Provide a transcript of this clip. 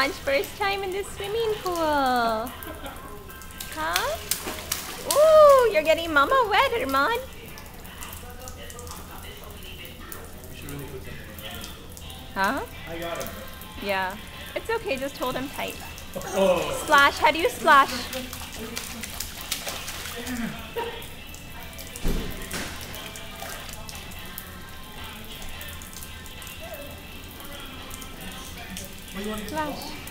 Splash, first time in the swimming pool. Huh? Ooh, you're getting mama wet, Armaan. Huh? I got him. Yeah. It's okay, just hold him tight. Oh. Splash, how do you splash? Splash.